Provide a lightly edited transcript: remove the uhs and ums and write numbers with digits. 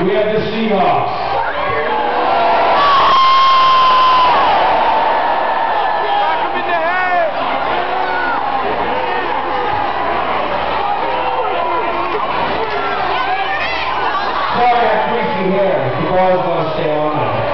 we have the Seahawks. Sorry, I have greasy hair. The ball's going to stay on there.